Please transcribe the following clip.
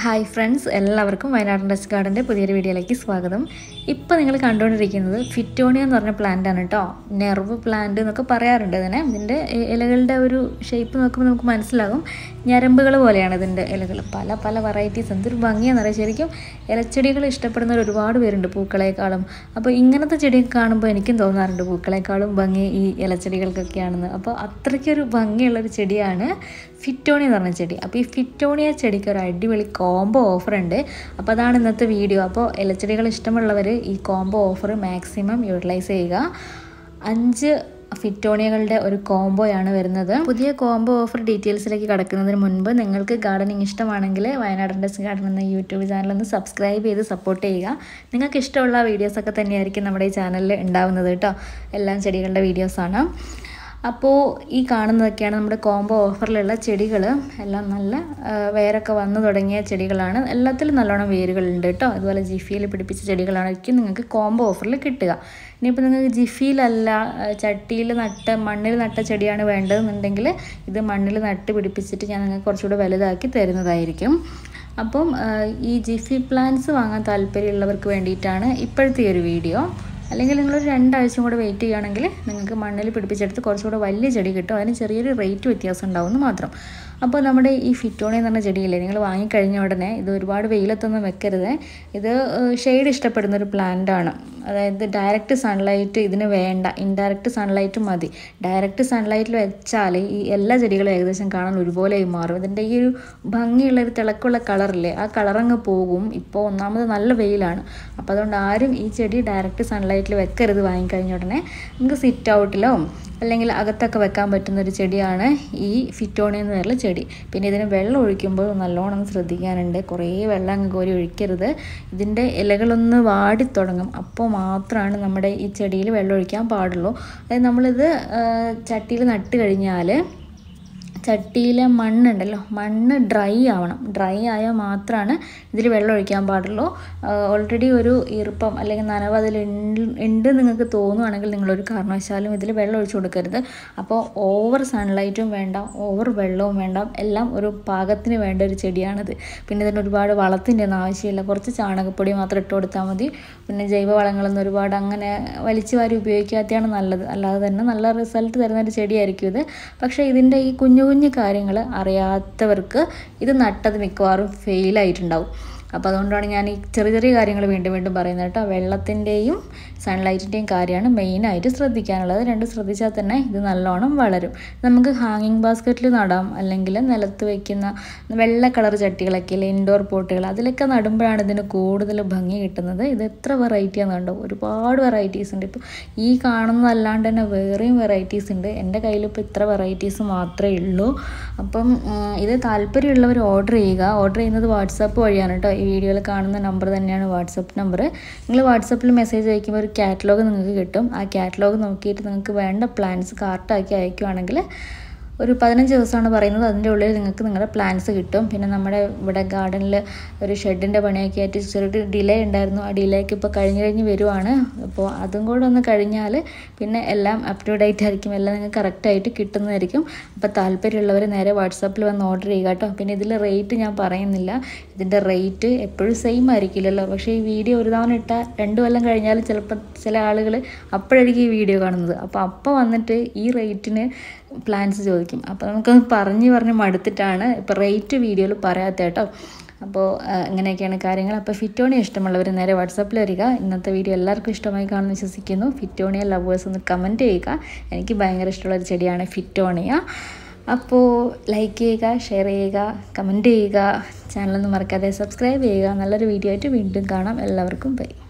Hi friends, എല്ലാവർക്കും വയനാടൻ test ഗാർഡന്റെ പുതിയൊരു വീഡിയോയിലേക്ക് സ്വാഗതം. ഇപ്പോൾ നിങ്ങൾ കണ്ടുകൊണ്ടിരിക്കുന്നത് ഫിറ്റോണിയ എന്ന് പറഞ്ഞ പ്ലാന്റ് ആണ് ട്ടോ. നെർവ് പ്ലാന്റ് എന്നൊക്കെ പറയാറുണ്ട് ഇതിനെ. ഇതിന്റെ ഇലകളുടെ ഒരു ഷേപ്പ് നോക്കുമ്പോൾ നമുക്ക് മനസ്സിലാകും. ഞരമ്പുകൾ പോലെയാണ് ഇതിന്റെ ഇലകൾ. പല വെറൈറ്റീസ് എന്തൊരു ഭംഗിയാണെന്ന് അറിയാം. ശരിക്കും ഇലച്ചെടികൾ ഇഷ്ടപ്പെടുന്നവർ ഒരുപാട് പേരുണ്ട് പൂക്കളെക്കാളും. അപ്പോൾ ഇങ്ങനത്തെ ചെടി കാണുമ്പോൾ എനിക്കും തോന്നാറുണ്ട് പൂക്കളെക്കാളും ഭംഗി ഈ ഇലച്ചെടികൾക്കൊക്കെയാണെന്ന്. അപ്പോൾ അത്രയ്ക്കൊരു ഭംഗിയുള്ളൊരു ചെടിയാണ് ഫിറ്റോണിയ എന്ന് പറഞ്ഞ ചെടി. അപ്പോൾ ഈ ഫിറ്റോണിയ ചെടിക്ക് ഒരു അടിപൊളി കോംബോ ഓഫർ ഉണ്ട്. അപ്പോൾ അതാണ് ഇന്നത്തെ വീഡിയോ. അപ്പോൾ ഇലച്ചെടികൾ ഇഷ്ടമുള്ളവർ ഈ കോംബോ ഓഫർ മാക്സിമം യൂട്ടിലൈസ് ചെയ്യുക. 5 ഫിറ്റോണിയകളുടെ ഒരു കോംബോയാണ് വരുന്നത്. പുതിയ കോംബോ ഓഫർ ഡീറ്റെയിൽസിലേക്ക് കടക്കുന്നതിന് മുൻപ് നിങ്ങൾക്ക് ഗാർഡനിങ് ഇഷ്ടമാണെങ്കിൽ വയനാടൻ ടെസ്റ്റ് ഗാർഡൻ എന്ന യൂട്യൂബ് ചാനൽ ഒന്ന് സബ്സ്ക്രൈബ് ചെയ്ത് സപ്പോർട്ട് ചെയ്യുക. നിങ്ങൾക്ക് ഇഷ്ടമുള്ള വീഡിയോസൊക്കെ തന്നെയായിരിക്കും നമ്മുടെ ഈ ചാനലിൽ ഉണ്ടാവുന്നത് കേട്ടോ. എല്ലാം ചെടികളുടെ വീഡിയോസാണ്. അപ്പോൾ ഈ കാണുന്നതൊക്കെയാണ് നമ്മുടെ കോംബോ ഓഫറിലുള്ള ചെടികൾ. എല്ലാം നല്ല വേരൊക്കെ വന്നു തുടങ്ങിയ ചെടികളാണ്. എല്ലാത്തിലും നല്ലോണം വേരുകളുണ്ട് കേട്ടോ. അതുപോലെ ജിഫിയിൽ പിടിപ്പിച്ച ചെടികളായിരിക്കും നിങ്ങൾക്ക് കോംബോ ഓഫറിൽ കിട്ടുക. ഇനിയിപ്പോൾ നിങ്ങൾക്ക് ജിഫിയിലല്ല ചട്ടിയിൽ മണ്ണിൽ നട്ട ചെടിയാണ് വേണ്ടതെന്നുണ്ടെങ്കിൽ ഇത് മണ്ണിൽ നട്ട് പിടിപ്പിച്ചിട്ട് ഞാൻ നിങ്ങൾക്ക് കുറച്ചുകൂടെ വലുതാക്കി തരുന്നതായിരിക്കും. അപ്പം ഈ ജിഫി പ്ലാന്റ്സ് വാങ്ങാൻ താല്പര്യമുള്ളവർക്ക് വേണ്ടിയിട്ടാണ് ഇപ്പോഴത്തെ ഒരു വീഡിയോ. അല്ലെങ്കിൽ നിങ്ങളൊരു 2 ആഴ്ചയും കൂടെ വെയിറ്റ് ചെയ്യുകയാണെങ്കിൽ നിങ്ങൾക്ക് മണ്ണിൽ പിടിപ്പിച്ചെടുത്ത് കുറച്ചുകൂടെ വലിയ ചെടി കിട്ടും. അതിന് ചെറിയൊരു റേറ്റ് വ്യത്യാസം ഉണ്ടാവുമെന്ന് മാത്രം. അപ്പോൾ നമ്മുടെ ഈ ഫിറ്റോണിയ എന്ന് പറഞ്ഞ ചെടിയില്ലേ, നിങ്ങൾ വാങ്ങിക്കഴിഞ്ഞ ഉടനെ ഇത് ഒരുപാട് വെയിലത്തൊന്നും വെക്കരുത്. ഇത് ഷെയ്ഡ് ഇഷ്ടപ്പെടുന്ന ഒരു പ്ലാന്റ് ആണ്. അതായത് ഡയറക്റ്റ് സൺലൈറ്റ് ഇതിന് വേണ്ട, ഇൻഡയറക്റ്റ് സൺലൈറ്റ് മതി. ഡയറക്റ്റ് സൺലൈറ്റിൽ വെച്ചാൽ ഈ എല്ലാ ചെടികളും ഏകദേശം കാണാൻ ഒരുപോലെ മാറും. ഇതിൻ്റെ ഈ ഒരു ഭംഗിയുള്ളൊരു തിളക്കമുള്ള കളറില്ലേ, ആ കളറങ്ങ് പോകും. ഇപ്പോൾ ഒന്നാമത് നല്ല വെയിലാണ്. അപ്പോൾ അതുകൊണ്ട് ആരും ഈ ചെടി ഡയറക്റ്റ് സൺലൈറ്റിൽ വെക്കരുത് വാങ്ങിക്കഴിഞ്ഞ ഉടനെ. നമുക്ക് സിറ്റ് ഔട്ടിലോ അല്ലെങ്കിൽ അകത്തൊക്കെ വെക്കാൻ പറ്റുന്നൊരു ചെടിയാണ് ഈ ഫിറ്റോണിയ എന്ന് പറയുന്ന ചെടി. പിന്നെ ഇതിന് വെള്ളം ഒഴിക്കുമ്പോൾ നല്ലോണം ശ്രദ്ധിക്കാനുണ്ട്. കുറേ വെള്ളം അങ്ങ് കോരി ഒഴിക്കരുത്. ഇതിൻ്റെ ഇലകളൊന്ന് വാടിത്തുടങ്ങും. അപ്പോൾ മാത്രമാണ് നമ്മുടെ ഈ ചെടിയിൽ വെള്ളം ഒഴിക്കാൻ പാടുള്ളൂ. അതായത് നമ്മളിത് ചട്ടിയിൽ നട്ട് കഴിഞ്ഞാൽ ചട്ടിയിലെ മണ്ണുണ്ടല്ലോ, മണ്ണ് ഡ്രൈ ആവണം. ഡ്രൈ ആയാൽ മാത്രമാണ് ഇതിൽ വെള്ളം ഒഴിക്കാൻ പാടുള്ളൂ. ഓൾറെഡി ഒരു ഈർപ്പം അല്ലെങ്കിൽ നനവ് അതിലുണ്ട് നിങ്ങൾക്ക് തോന്നുകയാണെങ്കിൽ നിങ്ങളൊരു കാരണവശാലും ഇതിൽ വെള്ളം ഒഴിച്ചു കൊടുക്കരുത്. അപ്പോൾ ഓവർ സൺലൈറ്റും വേണ്ട, ഓവർ വെള്ളവും വേണ്ട, എല്ലാം ഒരു പാകത്തിന് വേണ്ട ഒരു ചെടിയാണിത്. പിന്നെ ഇതിന് ഒരുപാട് വളത്തിൻ്റെ ഒന്നും ആവശ്യമില്ല. കുറച്ച് ചാണകപ്പൊടി മാത്രം ഇട്ട് കൊടുത്താൽ മതി. പിന്നെ ജൈവവളങ്ങളൊന്നും ഒരുപാട് അങ്ങനെ വലിച്ചു വാരി ഉപയോഗിക്കാത്തതാണ് നല്ലത്. അല്ലാതെ തന്നെ നല്ല റിസൾട്ട് തരുന്നൊരു ചെടിയായിരിക്കും ഇത്. പക്ഷേ ഇതിൻ്റെ ഈ കുഞ്ഞു കാര്യങ്ങൾ അറിയാത്തവർക്ക് ഇത് നട്ടത് മിക്കവാറും ഫെയിലായിട്ടുണ്ടാവും. അപ്പോൾ അതുകൊണ്ടാണ് ഞാൻ ഈ ചെറിയ കാര്യങ്ങൾ വീണ്ടും പറയുന്നത് കേട്ടോ. വെള്ളത്തിൻ്റെയും സൺലൈറ്റിൻ്റെയും കാര്യമാണ് മെയിനായിട്ട് ശ്രദ്ധിക്കാനുള്ളത്. 2 ശ്രദ്ധിച്ചാൽ തന്നെ ഇത് നല്ലോണം വളരും. നമുക്ക് ഹാങ്ങിങ് ബാസ്ക്കറ്റിൽ നടാം, അല്ലെങ്കിൽ നിലത്ത് വയ്ക്കുന്ന വെള്ള കളർ ചട്ടികളൊക്കെ ഇല്ലേ, ഇൻഡോർ പോട്ടുകൾ, അതിലൊക്കെ നടുമ്പോഴാണ് ഇതിന് കൂടുതൽ ഭംഗി കിട്ടുന്നത്. ഇത് എത്ര വെറൈറ്റിയാണെന്ന് കണ്ടോ, ഒരുപാട് വെറൈറ്റീസ് ഉണ്ട്. ഇപ്പോൾ ഈ കാണുന്നതല്ലാണ്ട് തന്നെ വേറെയും വെറൈറ്റീസ് ഉണ്ട്. എൻ്റെ കയ്യിലിപ്പോൾ ഇത്ര വെറൈറ്റീസ് മാത്രമേ ഉള്ളൂ. അപ്പം ഇത് താല്പര്യമുള്ളവർ ഓർഡർ ചെയ്യുക. ഓർഡർ ചെയ്യുന്നത് വാട്സാപ്പ് വഴിയാണ് കേട്ടോ. ഈ വീഡിയോയിൽ കാണുന്ന നമ്പർ തന്നെയാണ് വാട്സപ്പ് നമ്പർ. നിങ്ങൾ വാട്സപ്പിൽ മെസ്സേജ് അയക്കുമ്പോൾ ഒരു കാറ്റലോഗ് നിങ്ങൾക്ക് കിട്ടും. ആ കാറ്റലോഗ് നോക്കിയിട്ട് നിങ്ങൾക്ക് വേണ്ട പ്ലാൻസ് കാർട്ടാക്കി അയക്കുകയാണെങ്കിൽ ഒരു 15 ദിവസമാണ് പറയുന്നത്. അതിൻ്റെ ഉള്ളിൽ നിങ്ങൾക്ക് നിങ്ങളുടെ പ്ലാൻസ് കിട്ടും. പിന്നെ നമ്മുടെ ഇവിടെ ഗാർഡനിൽ ഒരു ഷെഡിൻ്റെ പണിയൊക്കെ ആയിട്ട് ചെറിയൊരു ഡിലേ ഉണ്ടായിരുന്നു. ആ ഡിലേക്ക് ഇപ്പോൾ കഴിഞ്ഞ് വരുവാണ്. അപ്പോൾ അതും കൂടെ ഒന്ന് കഴിഞ്ഞാൽ പിന്നെ എല്ലാം അപ് ടു ഡേറ്റ് ആയിരിക്കും. എല്ലാം നിങ്ങൾക്ക് കറക്റ്റായിട്ട് കിട്ടുന്നതായിരിക്കും. അപ്പോൾ താല്പര്യമുള്ളവർ നേരെ വാട്സാപ്പിൽ വന്ന് ഓർഡർ ചെയ്യുക കേട്ടോ. പിന്നെ ഇതിൽ റേറ്റ് ഞാൻ പറയുന്നില്ല. ഇതിൻ്റെ റേറ്റ് എപ്പോഴും സെയിം ആയിരിക്കില്ലല്ലോ. പക്ഷേ ഈ വീഡിയോ ഒരു തവണ ഇട്ടാൽ 2 കൊല്ലം കഴിഞ്ഞാൽ ചിലപ്പോൾ ചില ആളുകൾ അപ്പോഴായിരിക്കും ഈ വീഡിയോ കാണുന്നത്. അപ്പോൾ വന്നിട്ട് ഈ റേറ്റിന് പ്ലാൻസ് ചോദിക്കും. അപ്പോൾ നമുക്കത് പറഞ്ഞ് മടുത്തിട്ടാണ് ഇപ്പോൾ റേറ്റ് വീഡിയോയിൽ പറയാത്ത കേട്ടോ. അപ്പോൾ ഇങ്ങനെയൊക്കെയാണ് കാര്യങ്ങൾ. അപ്പോൾ ഫിറ്റോണിയ ഇഷ്ടമുള്ളവർ നേരെ വാട്സാപ്പിൽ വരിക. ഇന്നത്തെ വീഡിയോ എല്ലാവർക്കും ഇഷ്ടമായി കാണുമെന്ന് വിശ്വസിക്കുന്നു. ഫിറ്റോണിയ ലവേഴ്സ് ഒന്ന് കമൻറ്റ് ചെയ്യുക. എനിക്ക് ഭയങ്കര ഇഷ്ടമുള്ളൊരു ചെടിയാണ് ഫിറ്റോണിയ. അപ്പോൾ ലൈക്ക് ചെയ്യുക, ഷെയർ ചെയ്യുക, കമൻറ്റ് ചെയ്യുക. ചാനലൊന്നും മറക്കാതെ സബ്സ്ക്രൈബ് ചെയ്യുക. നല്ലൊരു വീഡിയോ ആയിട്ട് വീണ്ടും കാണാം. എല്ലാവർക്കും ബൈ.